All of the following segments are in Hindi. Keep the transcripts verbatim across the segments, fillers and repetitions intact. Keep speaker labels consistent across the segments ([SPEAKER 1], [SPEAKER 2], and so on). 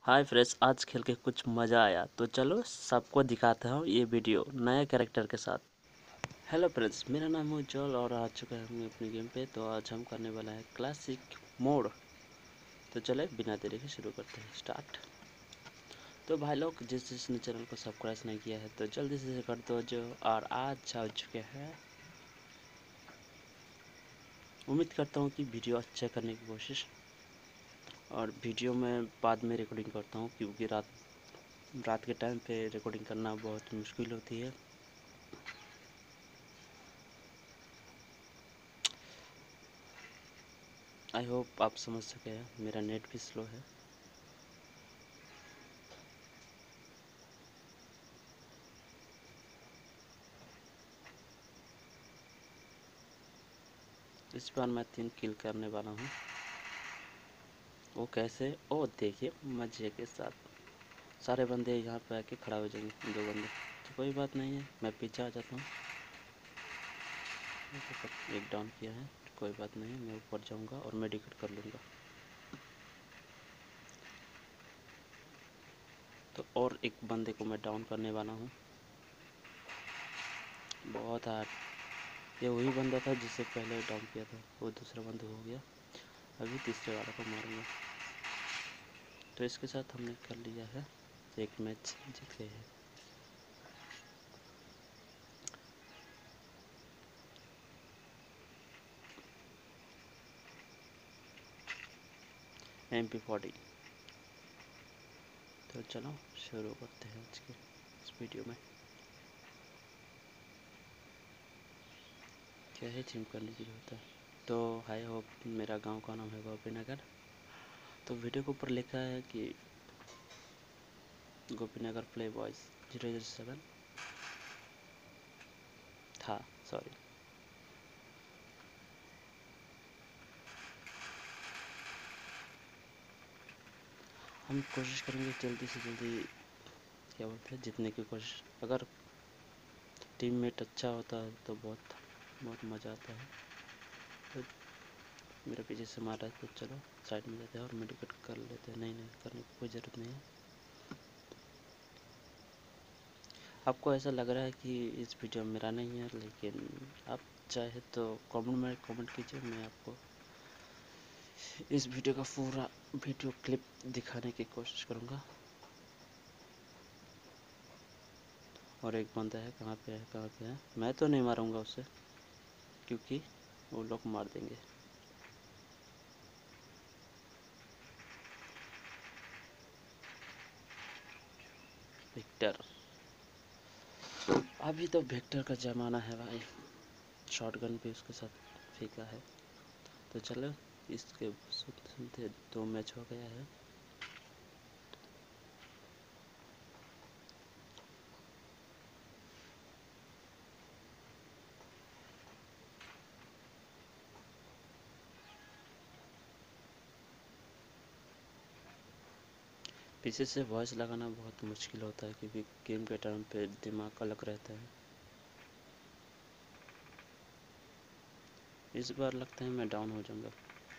[SPEAKER 1] हाय फ्रेंड्स, आज खेल के कुछ मज़ा आया तो चलो सबको दिखाता हूँ ये वीडियो नए कैरेक्टर के साथ। हेलो फ्रेंड्स, मेरा नाम है उज्जवल और आ चुका है हम अपनी गेम पे। तो आज हम करने वाला है क्लासिक मोड। तो चले बिना देरी के शुरू करते हैं, स्टार्ट। तो भाई लोग, जिस जिसने चैनल को सब्सक्राइब नहीं किया है तो जल्दी से कर दो जो। और आज आ चुके हैं, उम्मीद करता हूँ कि वीडियो अच्छा करने की कोशिश। और वीडियो में बाद में रिकॉर्डिंग करता हूँ क्योंकि रात रात के टाइम पे रिकॉर्डिंग करना बहुत मुश्किल होती है। आई होप आप समझ सके हैं, मेरा नेट भी स्लो है। इस बार मैं तीन किल करने वाला हूँ। वो कैसे? ओ देखिए, मजे के साथ सारे बंदे यहाँ पे आके खड़ा हो जाएंगे, दो बंदे। तो कोई बात नहीं है, मैं पीछे आ जाता हूँ। एक डाउन किया है, कोई बात नहीं, मैं ऊपर जाऊँगा और मेडिकेट कर लूँगा। तो और एक बंदे को मैं डाउन करने वाला हूँ। बहुत हार्ड। ये वही बंदा था जिसे पहले डाउन किया था, वो दूसरा बंदा हो गया। अभी तीसरे वाले को मारूंगा। तो इसके साथ हमने कर लिया है, एक मैच जीत गए हैं। M P forty. तो चलो शुरू करते हैं आज के इस वीडियो में। क्या है जिम करने की जरूरत है। तो हाय होप, मेरा गांव का नाम है गोपीनगर। तो वीडियो के ऊपर लिखा है कि Gopinagar play boys zero zero seven था, सॉरी। हम कोशिश करेंगे जल्दी से जल्दी, क्या बोलते हैं, जीतने की कोशिश। अगर टीममेट अच्छा होता है तो बहुत बहुत मज़ा आता है। तो मेरे पीछे से मार रहा है, तो चलो साइड में जाते हैं और मेडिकेट कर लेते हैं। नहीं नहीं, करने की कोई ज़रूरत नहीं है। आपको ऐसा लग रहा है कि इस वीडियो में मेरा नहीं है, लेकिन आप चाहे तो कमेंट में कमेंट कीजिए, मैं आपको इस वीडियो का पूरा वीडियो क्लिप दिखाने की कोशिश करूँगा। और एक बंदा है, कहाँ पे है कहाँ पे है? मैं तो नहीं मारूंगा उसे क्योंकि वो लोग मार देंगे। विक्टर, अभी तो विक्टर का ज़माना है भाई। शॉटगन भी उसके साथ फेंका है। तो चलो, इसके सुनते सुनते दो मैच हो गया है। पीछे से वॉइस लगाना बहुत मुश्किल होता है क्योंकि गेम के टाइम पे दिमाग अलग रहता है। इस बार लगता है मैं डाउन हो जाऊंगा,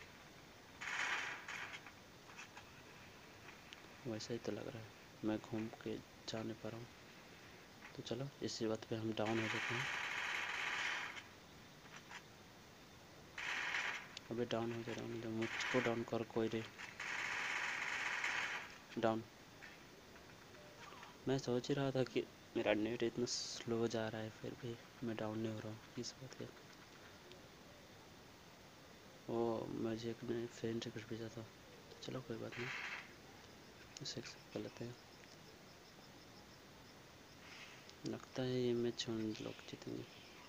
[SPEAKER 1] वैसा ही तो लग रहा है। मैं घूम के जा नहीं पा रहा हूँ। तो चलो, इसी बात पे हम डाउन हो जाते हैं। अभी डाउन हो जा रहा हूँ, मुझको डाउन कर कोई रे। डाउन। मैं सोच ही रहा था कि मेरा नेट इतना स्लो जा रहा है, फिर भी मैं डाउन नहीं हो रहा हूँ, किस बात का। वो मुझे एक ने फ्रेंड रिक्वेस्ट भेजा था। तो चलो कोई बात नहीं, इसे एक्सेप्ट कर लेते हैं। लगता है ये मैच हम लोग जीतेंगे।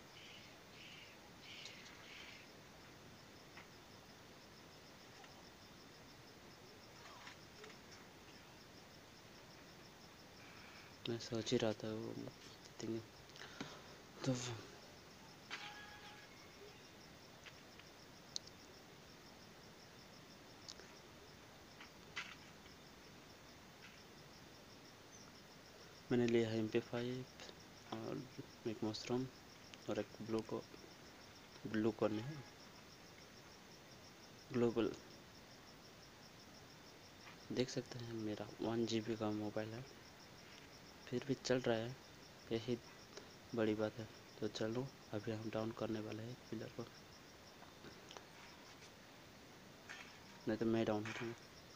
[SPEAKER 1] मैं सोच ही रहा था वो जीतेंगे। तो मैंने लिया है एम पी फाइव और एक मशरूम और एक ब्लू को ब्लू को नहीं, ग्लोबल देख सकते हैं मेरा वन जी बी का मोबाइल है, फिर भी चल रहा है, यही बड़ी बात है। तो चलो अभी हम डाउन करने वाले हैं पिलर को, नहीं तो मैं डाउन हो जाऊँगा।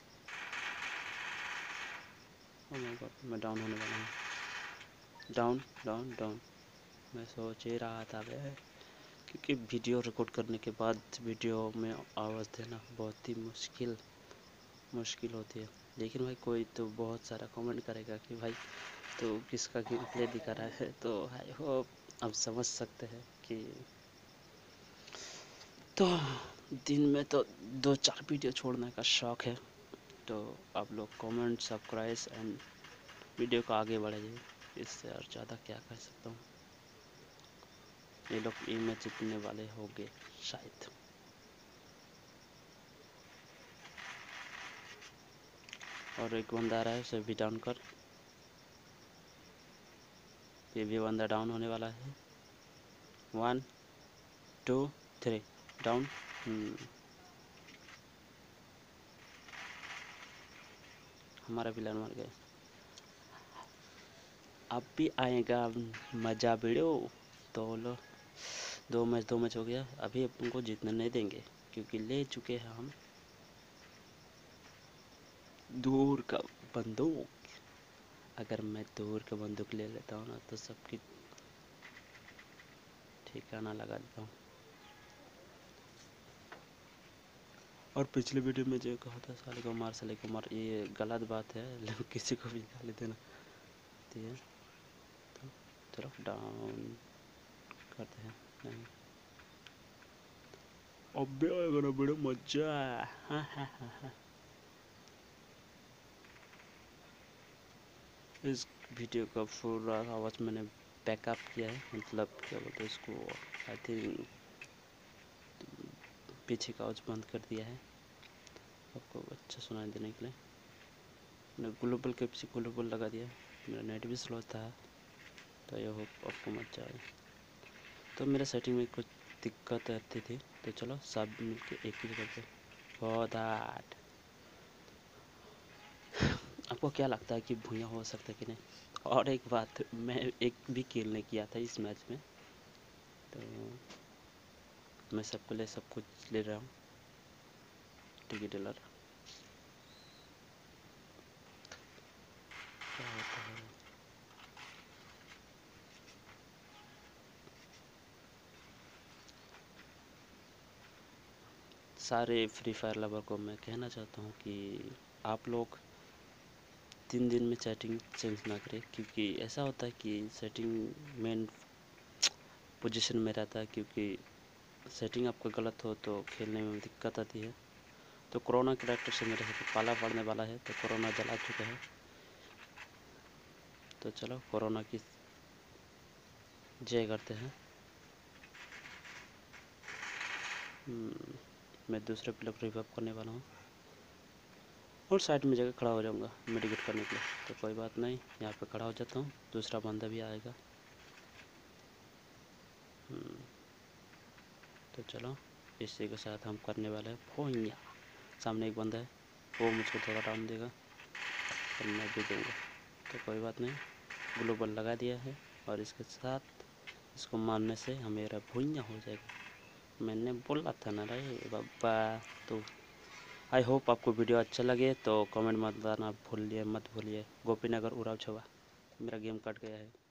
[SPEAKER 1] ओ माय गॉड, मैं डाउन होने वाला हूँ। डाउन डाउन डाउन मैं सोच ही रहा था भाई, क्योंकि वीडियो रिकॉर्ड करने के बाद वीडियो में आवाज़ देना बहुत ही मुश्किल मुश्किल होती है। लेकिन भाई कोई तो बहुत सारा कमेंट करेगा कि भाई तो किसका गेम प्ले दिखा रहा है, तो आई होप अब समझ सकते हैं कि तो दिन में तो दो चार वीडियो छोड़ने का शौक़ है। तो आप लोग कमेंट सब्सक्राइब एंड वीडियो को आगे बढ़ाइए, इससे और ज़्यादा क्या कर सकता हूँ। ये लोग ई में जीतने वाले होंगे शायद। और एक बंदा आ रहा है, उसे भी डाउन कर। ये भी बंदा डाउन होने वाला है। One two three down. हमारा पिलर मर गया। अब भी आएगा मज़ा वीडियो। तो लो, दो मैच दो मैच हो गया। अभी अपन को जीतने नहीं देंगे, क्योंकि ले चुके हैं हम दूर का बंदूक। अगर मैं दूर का बंदूक ले लेता हूँ ना, तो सबकी ठिकाना लगा देता हूँ। और पिछले वीडियो में जो कहा था साले को मार साले को मार, ये गलत बात है, लेकिन किसी को भी गाली देना तो ये तो चलो डाउन करते हैं। नहीं अबे आएगा ना बड़ा मजा। हाँ हाँ हाँ हाँ। इस वीडियो का पूरा आवाज़ मैंने बैकअप किया है, मतलब क्या बोलते हैं इसको, आई थिंक पीछे का आवाज़ बंद कर दिया है आपको अच्छा सुनाई देने के लिए। मैंने ग्लोबल के पीछे ग्लोबल लगा दिया। मेरा नेट भी स्लो था, तो ये होप आपको मजा आए। तो मेरा सेटिंग में कुछ दिक्कत आती थी, तो चलो सब मिलके एक ही करते फॉर दैट। आपको क्या लगता है कि भूया हो सकता है कि नहीं? और एक बात, मैं एक भी किल नहीं किया था इस मैच में, तो मैं सबके लिए सब कुछ ले रहा हूँ। टिकट डीलर क्या होता है? सारे फ्री फायर लवर को मैं कहना चाहता हूँ कि आप लोग तीन दिन में सेटिंग चेंज ना करें, क्योंकि ऐसा होता है कि सेटिंग मेन पोजीशन में रहता है, क्योंकि सेटिंग आपका गलत हो तो खेलने में दिक्कत आती है। तो कोरोना कैरेक्टर से मेरे साथ पाला पड़ने वाला है, तो कोरोना जला चुका है। तो चलो कोरोना की जय करते हैं। मैं दूसरे प्लेयर को रिवाइव करने वाला हूँ और साइड में जगह खड़ा हो जाऊँगा मेडिकेट करने के लिए। तो कोई बात नहीं, यहाँ पे खड़ा हो जाता हूँ, दूसरा बंदा भी आएगा। तो चलो इसी के साथ हम करने वाले हैं फोइया। सामने एक बंदा है, वो मुझको थोड़ा डाउन देगा और मैं भी दूँगा, तो कोई बात नहीं। ग्लोबल लगा दिया है और इसके साथ इसको मारने से हमेरा भुइयाँ हो जाएगा। मैंने बोला था ना रे बाबा। तो आई होप आपको वीडियो अच्छा लगे, तो कमेंट मत बताना भूलिए मत भूलिए। गोपीनगर उराव छवा, मेरा गेम कट गया है।